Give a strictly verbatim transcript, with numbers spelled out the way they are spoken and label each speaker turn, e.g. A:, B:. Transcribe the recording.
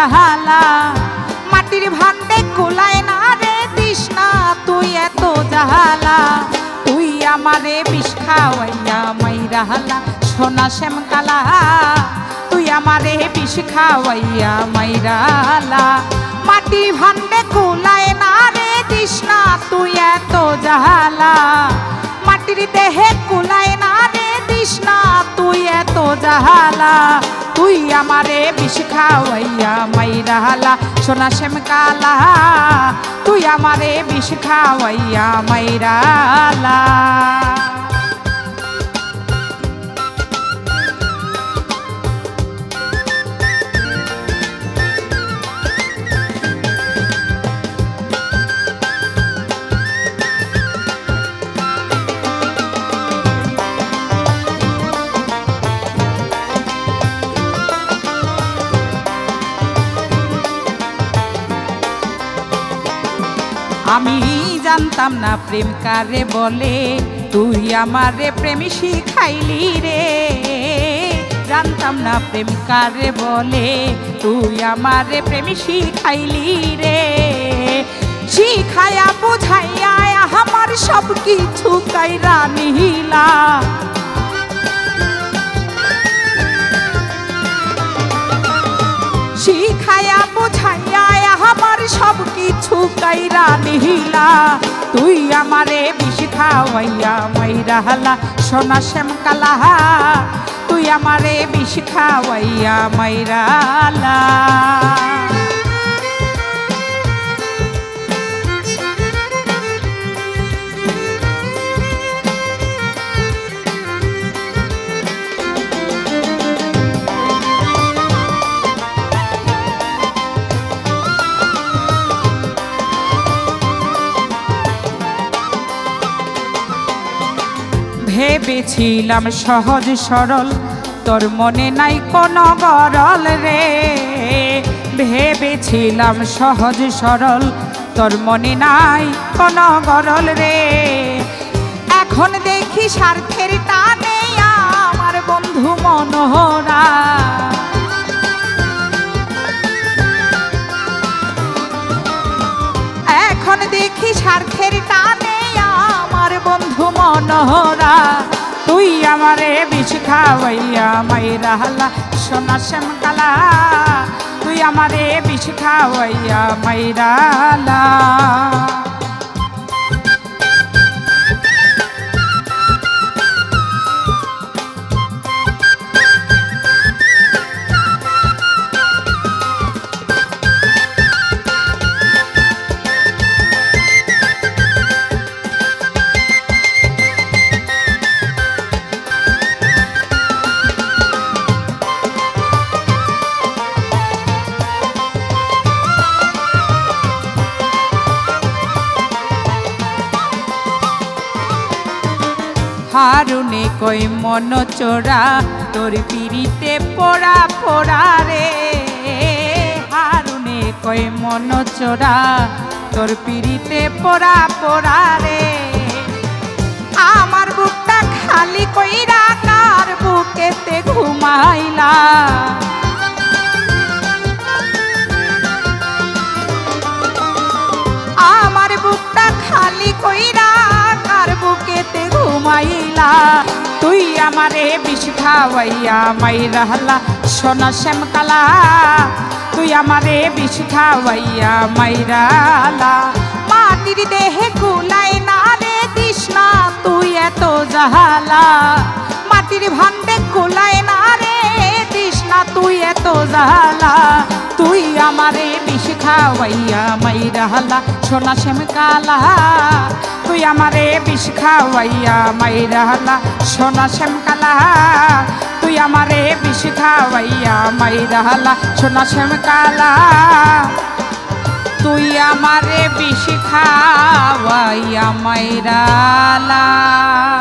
A: জাহালা মাটির ভান্ডে কুলায় না রে তৃষ্ণা তুই এত জাহালা তুই আমারে বিষ খাওয়াইয়া মাইরা হালা সোনা শ্যাম কালা তুই আমারে বিষ খাওয়াইয়া মাইরা হালা মাটির ভান্ডে কুলায় না রে তৃষ্ণা তুই এত জাহালা মাটির দেহে কুলায় না রে তৃষ্ণা তুই এত জাহালা তুই আমারে বিষ খাওয়াইয়া মাইরা হালা সোনা শ্যাম কালা তুই আমারে বিষ খাওয়াইয়া মাইরা হালা আমি জানতাম না প্রেম কারে বলে তুই আমারে প্রেম শিখাইলি রে জানতাম না প্রেম কারে বলে তুই আমারে প্রেম শিখাইলি রে শিখায়া বুঝাইয়া আমার সব কিছু কাইরা নিহিলা শিখায়া বুঝাইয়া আমার সব কিছু কাইরা নিহিলা তুই আমারে বিষ খাওয়াইয়া মাইরা হালা সোনা শ্যাম কালা তুই আমারে বিষ খাওয়াইয়া মাইরা হালা ভেবেছিলাম সহজ সরল তোর মনে নাই কোনো গরল রে ভেবেছিলাম সহজ সরল তোর মনে নাই কোনো গরল রে এখন দেখি স্বার্থের টানে আমার বন্ধু মনোহরা এখন দেখি স্বার্থের টানে আমার বন্ধু মনোহরা তুই আমারে বিষ খাওয়াইয়া মাইরা হালা সোনা শ্যাম কালা তুই আমারে বিষ খাওয়াইয়া মাইরা হালা হারুনে কই মন চোরা তোর পিড়িতে পোড়া পোড়া রে হারুনে কই মন চোরা তোর পিড়িতে পোড়া পোড়া রে আমার বুকটা খালি কইরা কার বুকেতে ঘুমাইলা আমার বুকটা খালি কইরা কার বুকেতে ঘুমাইলা তুই আমারে বিষ খাওয়াইয়া মাইরা হালা সোনা শ্যাম কালা তুই আমারে বিষ খাওয়াইয়া মাইরা হালা মাটির দেহে কুলায় না রে তৃষ্ণা তুই এত জাহালা মাটির ভান্ডে কুলায় না রে তৃষ্ণা তুই এত জাহালা তুই আমারে বিষ খাওয়াইয়া মাইরা হালা সোনা শ্যাম কালা তুই আমারে বিষ খাওয়াইয়া মাইরা হালা সোনা শ্যাম কালা তুই আমারে বিষ খাওয়াইয়া মাইরা হালা সোনা শ্যাম কালা তুই আমারে বিষ খাওয়াইয়া মাইরা হালা।